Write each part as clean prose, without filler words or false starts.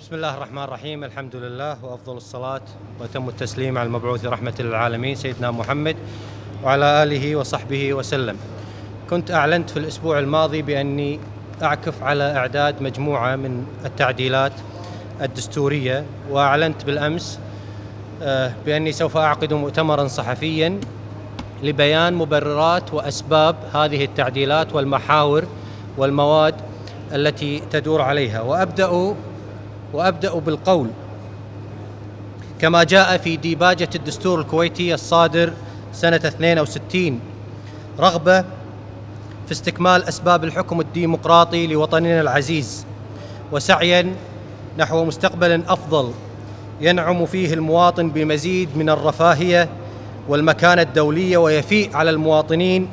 بسم الله الرحمن الرحيم. الحمد لله وأفضل الصلاة وأتم التسليم على المبعوث رحمة للعالمين سيدنا محمد وعلى آله وصحبه وسلم. كنت أعلنت في الأسبوع الماضي بأني أعكف على إعداد مجموعة من التعديلات الدستورية، وأعلنت بالأمس بأني سوف أعقد مؤتمرا صحفيا لبيان مبررات وأسباب هذه التعديلات والمحاور والمواد التي تدور عليها. وأبدأ بالقول كما جاء في ديباجة الدستور الكويتي الصادر سنة 62: رغبة في استكمال أسباب الحكم الديمقراطي لوطننا العزيز، وسعيا نحو مستقبل أفضل ينعم فيه المواطن بمزيد من الرفاهية والمكانة الدولية، ويفيء على المواطنين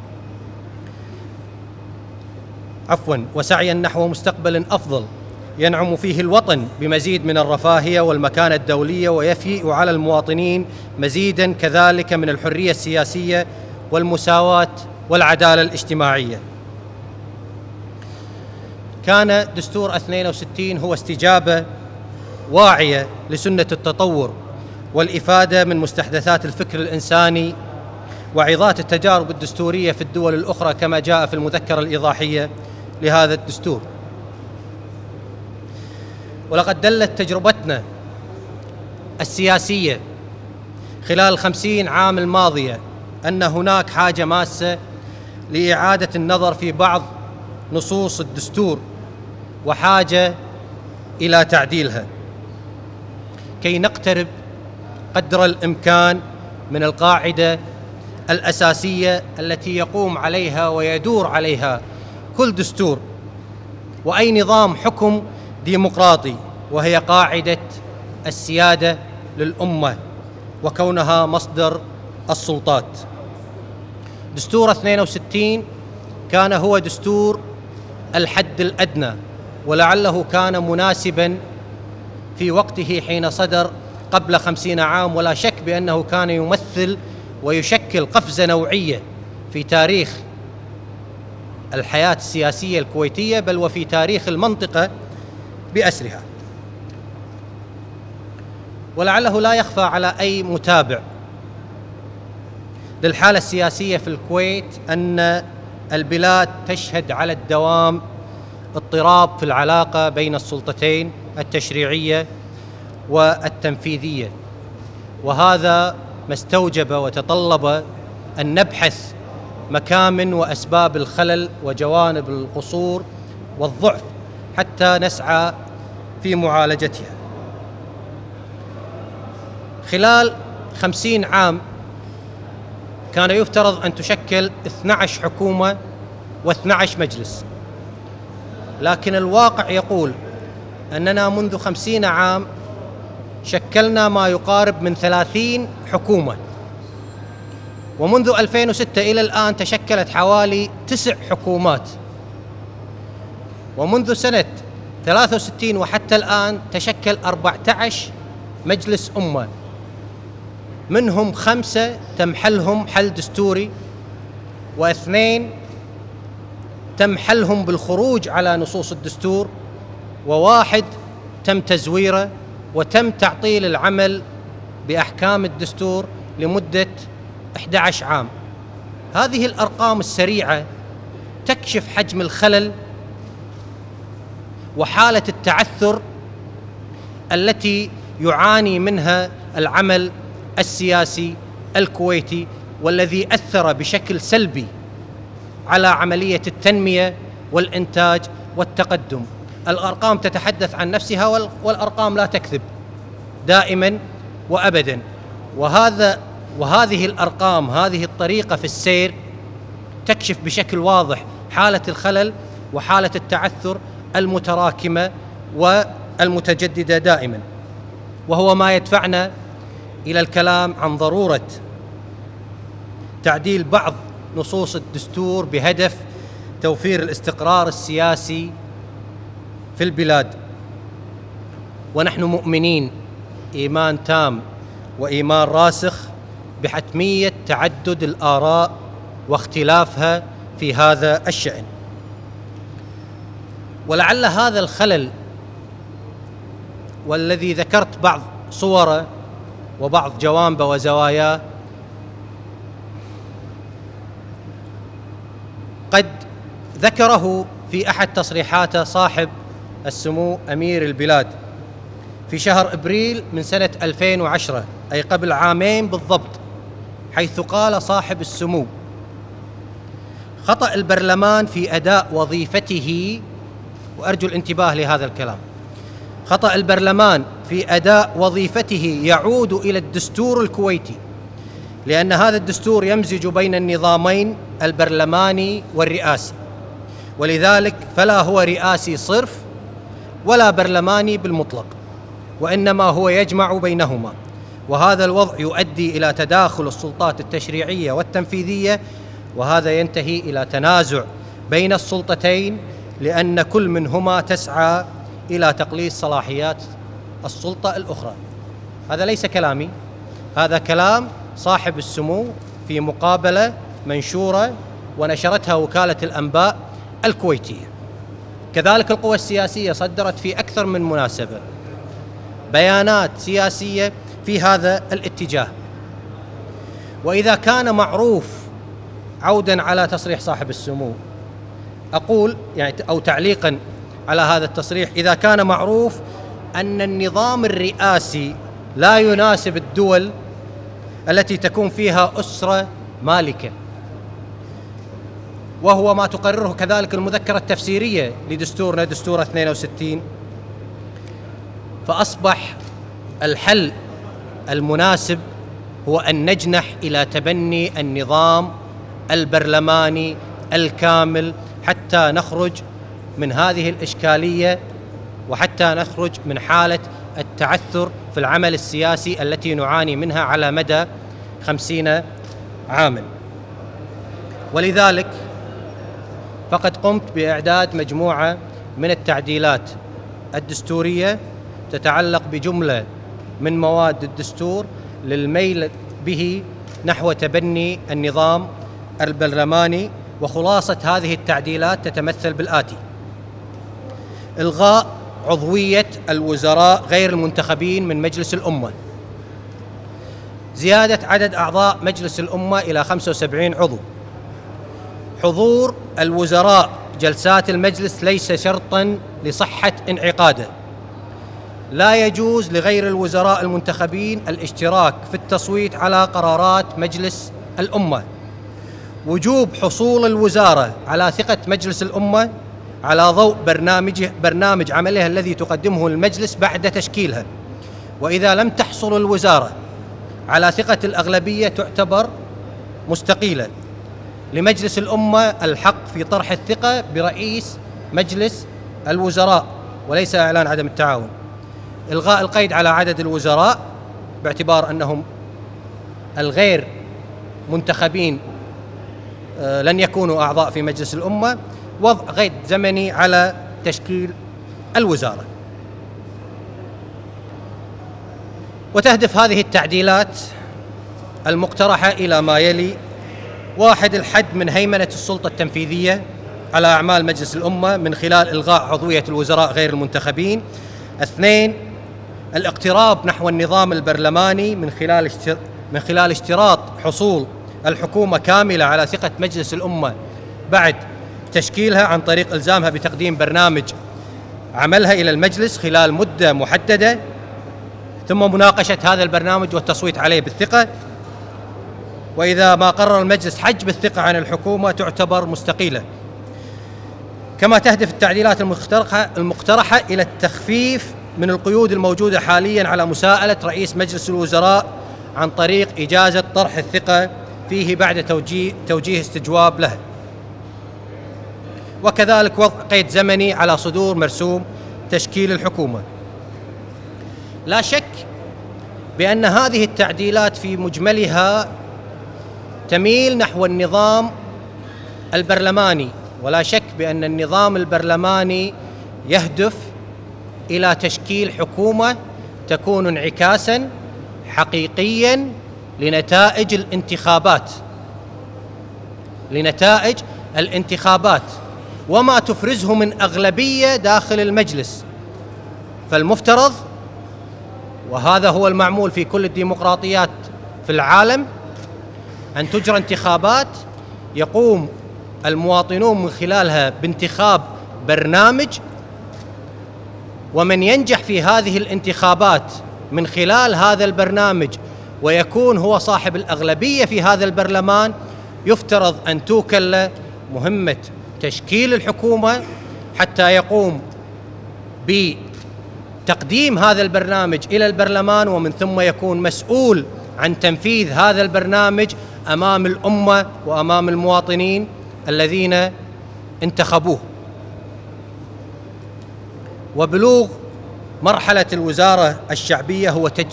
وسعيا نحو مستقبل أفضل ينعم فيه الوطن بمزيد من الرفاهية والمكانة الدولية، ويفيء على المواطنين مزيدا كذلك من الحرية السياسية والمساواة والعدالة الاجتماعية. كان دستور 62 هو استجابة واعية لسنة التطور والإفادة من مستحدثات الفكر الإنساني وعظات التجارب الدستورية في الدول الأخرى، كما جاء في المذكرة الإيضاحية لهذا الدستور. ولقد دلت تجربتنا السياسية خلال 50 عام الماضية أن هناك حاجة ماسة لإعادة النظر في بعض نصوص الدستور، وحاجة إلى تعديلها كي نقترب قدر الإمكان من القاعدة الأساسية التي يقوم عليها ويدور عليها كل دستور وأي نظام حكم ديمقراطي، وهي قاعدة السيادة للأمة وكونها مصدر السلطات. دستور 62 كان هو دستور الحد الأدنى، ولعله كان مناسبا في وقته حين صدر قبل 50 عام، ولا شك بأنه كان يمثل ويشكل قفزة نوعية في تاريخ الحياة السياسية الكويتية، بل وفي تاريخ المنطقة بأسرها. ولعله لا يخفى على أي متابع للحالة السياسية في الكويت أن البلاد تشهد على الدوام اضطراب في العلاقة بين السلطتين التشريعية والتنفيذية، وهذا ما استوجب وتطلب أن نبحث مكامن وأسباب الخلل وجوانب القصور والضعف حتى نسعى في معالجتها. خلال 50 عام كان يفترض أن تشكل 12 حكومة و12 مجلس، لكن الواقع يقول أننا منذ 50 عام شكلنا ما يقارب من 30 حكومة، ومنذ 2006 إلى الآن تشكلت حوالي 9 حكومات، ومنذ سنة 63 وحتى الآن تشكل 14 مجلس أمة، منهم 5 تم حلهم حل دستوري، و2 تم حلهم بالخروج على نصوص الدستور، و1 تم تزويره وتم تعطيل العمل بأحكام الدستور لمدة 11 عام. هذه الأرقام السريعة تكشف حجم الخلل وحالة التعثر التي يعاني منها العمل السياسي الكويتي، والذي أثر بشكل سلبي على عملية التنمية والإنتاج والتقدم. الأرقام تتحدث عن نفسها، والأرقام لا تكذب دائما وأبدا. وهذه الأرقام، هذه الطريقة في السير تكشف بشكل واضح حالة الخلل وحالة التعثر المتراكمة والمتجددة دائما، وهو ما يدفعنا إلى الكلام عن ضرورة تعديل بعض نصوص الدستور بهدف توفير الاستقرار السياسي في البلاد. ونحن مؤمنين إيمان تام وإيمان راسخ بحتمية تعدد الآراء واختلافها في هذا الشأن. ولعل هذا الخلل والذي ذكرت بعض صوره وبعض جوانبه وزواياه قد ذكره في أحد تصريحاته صاحب السمو أمير البلاد في شهر أبريل من سنة 2010، أي قبل عامين بالضبط، حيث قال صاحب السمو: خطأ البرلمان في أداء وظيفته، وأرجو الانتباه لهذا الكلام، خطأ البرلمان في أداء وظيفته يعود إلى الدستور الكويتي، لأن هذا الدستور يمزج بين النظامين البرلماني والرئاسي، ولذلك فلا هو رئاسي صرف ولا برلماني بالمطلق، وإنما هو يجمع بينهما. وهذا الوضع يؤدي إلى تداخل السلطات التشريعية والتنفيذية، وهذا ينتهي إلى تنازع بين السلطتين، لأن كل منهما تسعى إلى تقليص صلاحيات السلطة الأخرى. هذا ليس كلامي، هذا كلام صاحب السمو في مقابلة منشورة ونشرتها وكالة الأنباء الكويتية. كذلك القوى السياسية صدرت في أكثر من مناسبة بيانات سياسية في هذا الاتجاه. وإذا كان معروف، عوداً على تصريح صاحب السمو، أقول يعني أو تعليقاً على هذا التصريح، إذا كان معروف أن النظام الرئاسي لا يناسب الدول التي تكون فيها أسرة مالكة، وهو ما تقرره كذلك المذكرة التفسيرية لدستورنا دستور 62، فأصبح الحل المناسب هو أن نجنح إلى تبني النظام البرلماني الكامل حتى نخرج من هذه الإشكالية، وحتى نخرج من حالة التعثر في العمل السياسي التي نعاني منها على مدى 50 عاماً. ولذلك فقد قمت بإعداد مجموعة من التعديلات الدستورية تتعلق بجملة من مواد الدستور للميل به نحو تبني النظام البرلماني. وخلاصة هذه التعديلات تتمثل بالآتي: إلغاء عضوية الوزراء غير المنتخبين من مجلس الأمة، زيادة عدد أعضاء مجلس الأمة إلى 75 عضو، حضور الوزراء جلسات المجلس ليس شرطاً لصحة انعقاده، لا يجوز لغير الوزراء المنتخبين الاشتراك في التصويت على قرارات مجلس الأمة، وجوب حصول الوزارة على ثقة مجلس الأمة على ضوء برنامج عملها الذي تقدمه المجلس بعد تشكيلها، وإذا لم تحصل الوزارة على ثقة الأغلبية تعتبر مستقيلة، لمجلس الأمة الحق في طرح الثقة برئيس مجلس الوزراء وليس إعلان عدم التعاون، إلغاء القيد على عدد الوزراء باعتبار أنهم الغير منتخبين لن يكونوا أعضاء في مجلس الأمة، وضع قيد زمني على تشكيل الوزارة. وتهدف هذه التعديلات المقترحة إلى ما يلي: 1. الحد من هيمنة السلطة التنفيذية على أعمال مجلس الأمة من خلال إلغاء عضوية الوزراء غير المنتخبين. 2. الاقتراب نحو النظام البرلماني من خلال اشتراط حصول الحكومة كاملة على ثقة مجلس الأمة بعد تشكيلها، عن طريق إلزامها بتقديم برنامج عملها إلى المجلس خلال مدة محددة، ثم مناقشة هذا البرنامج والتصويت عليه بالثقة، وإذا ما قرر المجلس حجب الثقة عن الحكومة تعتبر مستقيلة. كما تهدف التعديلات المقترحة إلى التخفيف من القيود الموجودة حالياً على مساءلة رئيس مجلس الوزراء عن طريق إجازة طرح الثقة فيه بعد توجيه استجواب له، وكذلك وضع قيد زمني على صدور مرسوم تشكيل الحكومة. لا شك بأن هذه التعديلات في مجملها تميل نحو النظام البرلماني، ولا شك بأن النظام البرلماني يهدف إلى تشكيل حكومة تكون انعكاساً حقيقياً لنتائج الانتخابات وما تفرزه من أغلبية داخل المجلس. فالمفترض وهذا هو المعمول في كل الديمقراطيات في العالم، أن تجرى انتخابات يقوم المواطنون من خلالها بانتخاب برنامج، ومن ينجح في هذه الانتخابات من خلال هذا البرنامج ويكون هو صاحب الأغلبية في هذا البرلمان، يفترض أن توكل له مهمة تشكيل الحكومة حتى يقوم بتقديم هذا البرنامج إلى البرلمان، ومن ثم يكون مسؤول عن تنفيذ هذا البرنامج أمام الأمة وأمام المواطنين الذين انتخبوه. وبلوغ مرحلة الوزارة الشعبية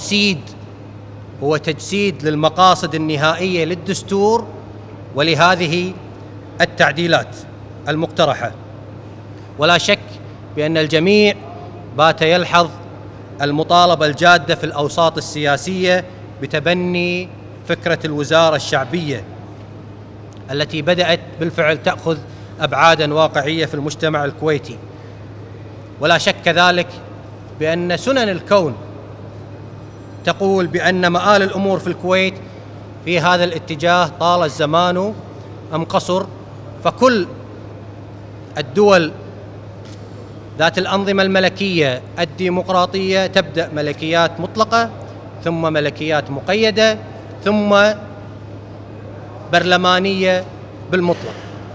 هو تجسيد للمقاصد النهائية للدستور ولهذه التعديلات المقترحة. ولا شك بأن الجميع بات يلحظ المطالبة الجادة في الأوساط السياسية بتبني فكرة الوزارة الشعبية التي بدأت بالفعل تأخذ أبعاداً واقعية في المجتمع الكويتي. ولا شك كذلك بأن سنن الكون تقول بأن مآل الأمور في الكويت في هذا الاتجاه طال الزمان أم قصر، فكل الدول ذات الأنظمة الملكية الديمقراطية تبدأ ملكيات مطلقة، ثم ملكيات مقيدة، ثم برلمانية بالمطلق.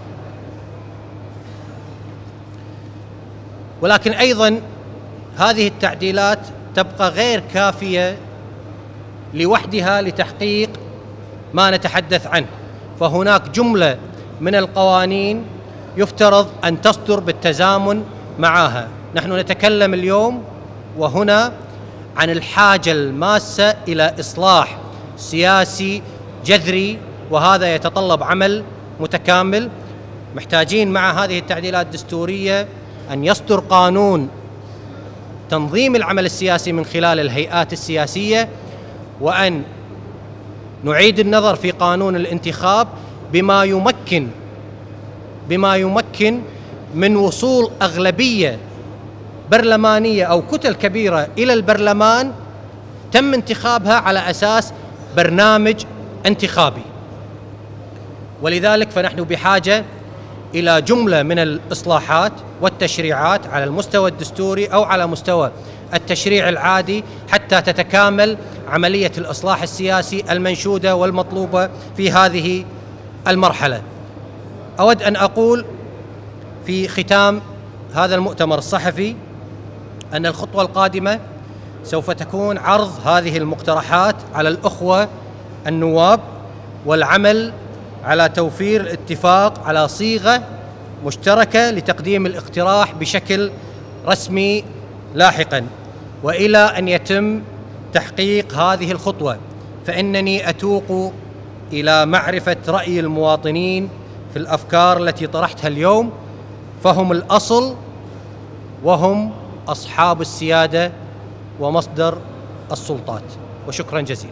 ولكن أيضا هذه التعديلات تبقى غير كافية لوحدها لتحقيق ما نتحدث عنه، فهناك جملة من القوانين يفترض أن تصدر بالتزامن معها. نحن نتكلم اليوم وهنا عن الحاجة الماسة إلى إصلاح سياسي جذري، وهذا يتطلب عمل متكامل. محتاجين مع هذه التعديلات الدستورية أن يصدر قانون تنظيم العمل السياسي من خلال الهيئات السياسية، وأن نعيد النظر في قانون الانتخاب بما يمكن من وصول أغلبية برلمانية أو كتل كبيرة إلى البرلمان تم انتخابها على أساس برنامج انتخابي. ولذلك فنحن بحاجة إلى جملة من الإصلاحات والتشريعات على المستوى الدستوري أو على مستوى التشريع العادي حتى تتكامل عملية الإصلاح السياسي المنشودة والمطلوبة في هذه المرحلة. أود أن أقول في ختام هذا المؤتمر الصحفي أن الخطوة القادمة سوف تكون عرض هذه المقترحات على الأخوة النواب، والعمل على توفير الاتفاق على صيغة مشتركة لتقديم الاقتراح بشكل رسمي لاحقاً. وإلى أن يتم تحقيق هذه الخطوة فإنني أتوق إلى معرفة رأي المواطنين في الأفكار التي طرحتها اليوم، فهم الأصل وهم أصحاب السيادة ومصدر السلطات. وشكراً جزيلاً.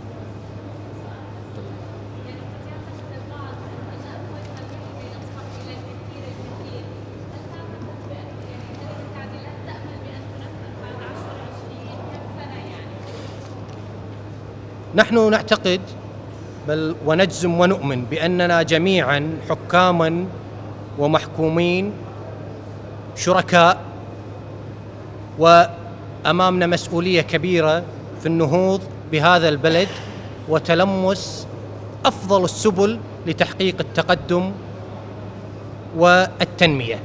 نحن نعتقد بل ونجزم ونؤمن بأننا جميعاً حكاماً ومحكومين شركاء، وأمامنا مسؤولية كبيرة في النهوض بهذا البلد وتلمس أفضل السبل لتحقيق التقدم والتنمية.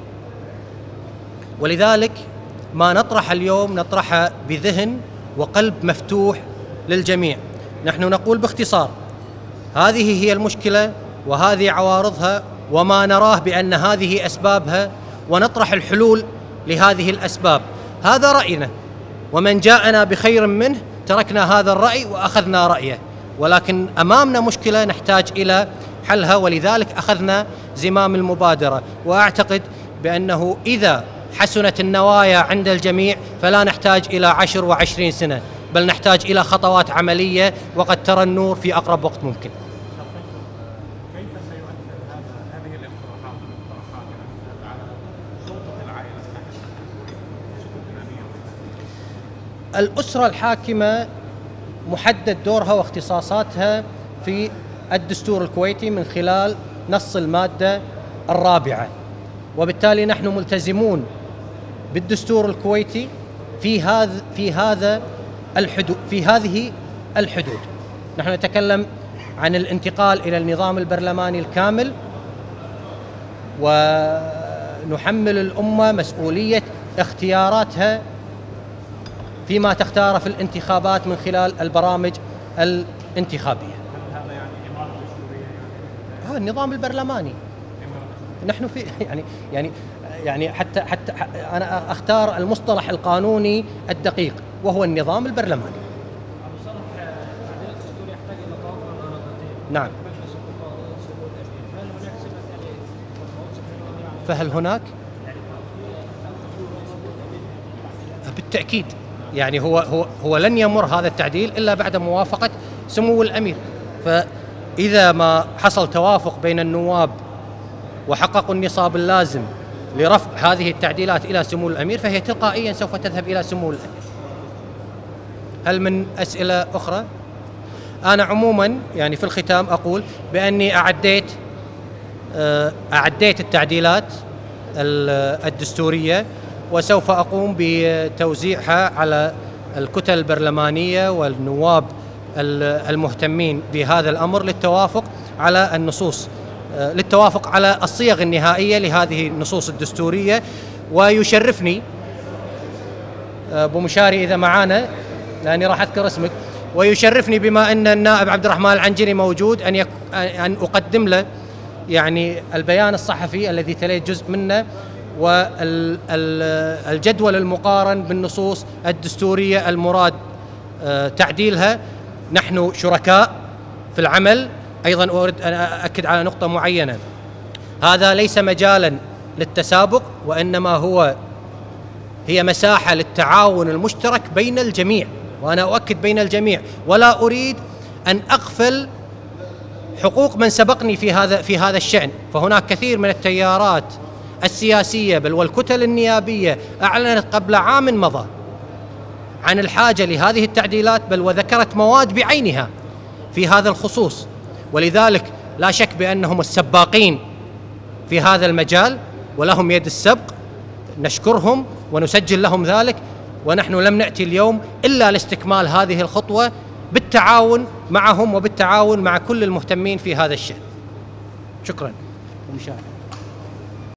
ولذلك ما نطرح اليوم نطرحه بذهن وقلب مفتوح للجميع. نحن نقول باختصار هذه هي المشكلة وهذه عوارضها وما نراه بأن هذه أسبابها، ونطرح الحلول لهذه الأسباب. هذا رأينا، ومن جاءنا بخير منه تركنا هذا الرأي وأخذنا رأيه، ولكن أمامنا مشكلة نحتاج إلى حلها، ولذلك أخذنا زمام المبادرة. وأعتقد بأنه إذا حسنت النوايا عند الجميع فلا نحتاج إلى 10 و20 سنة، بل نحتاج إلى خطوات عملية وقد ترى النور في أقرب وقت ممكن. كيف سيؤثر هذه الاقتراحات على سلطة العائلة؟ الأسرة الحاكمة محدد دورها واختصاصاتها في الدستور الكويتي من خلال نص المادة الرابعة، وبالتالي نحن ملتزمون بالدستور الكويتي في هذه الحدود. نحن نتكلم عن الانتقال إلى النظام البرلماني الكامل، ونحمل الأمة مسؤولية اختياراتها فيما تختار في الانتخابات من خلال البرامج الانتخابية. هذا يعني إمارة دستورية يعني؟ النظام البرلماني. نحن في يعني حتى أنا أختار المصطلح القانوني الدقيق وهو النظام البرلماني. مصطلح التعديل الدستوري يحتاج إلى توافق الأراضي. نعم. مجلس القضاء سمو الأمير، هل هناك سمة فهل هناك؟ بالتأكيد، يعني هو لن يمر هذا التعديل إلا بعد موافقة سمو الأمير، فإذا ما حصل توافق بين النواب وحققوا النصاب اللازم لرفع هذه التعديلات إلى سمو الأمير فهي تلقائيا سوف تذهب إلى سمو الأمير. هل من أسئلة أخرى؟ أنا عموما يعني في الختام أقول بأني أعديت التعديلات الدستورية، وسوف أقوم بتوزيعها على الكتل البرلمانية والنواب المهتمين بهذا الأمر للتوافق على النصوص، للتوافق على الصيغ النهائية لهذه النصوص الدستورية. ويشرفني أبو مشاري إذا معانا، لأني راح أذكر اسمك، ويشرفني بما أن النائب عبد الرحمن العنجري موجود أن أقدم له يعني البيان الصحفي الذي تليت جزء منه والجدول المقارن بالنصوص الدستورية المراد تعديلها. نحن شركاء في العمل. أيضا أريد أن أؤكد على نقطة معينة، هذا ليس مجالا للتسابق، وإنما هي مساحة للتعاون المشترك بين الجميع، وأنا أؤكد بين الجميع، ولا أريد أن أغفل حقوق من سبقني في هذا الشأن. فهناك كثير من التيارات السياسية بل والكتل النيابية أعلنت قبل عام مضى عن الحاجة لهذه التعديلات، بل وذكرت مواد بعينها في هذا الخصوص، ولذلك لا شك بأنهم السباقين في هذا المجال ولهم يد السبق، نشكرهم ونسجل لهم ذلك. ونحن لم نأتي اليوم إلا لاستكمال هذه الخطوة بالتعاون معهم وبالتعاون مع كل المهتمين في هذا الشأن. شكرا.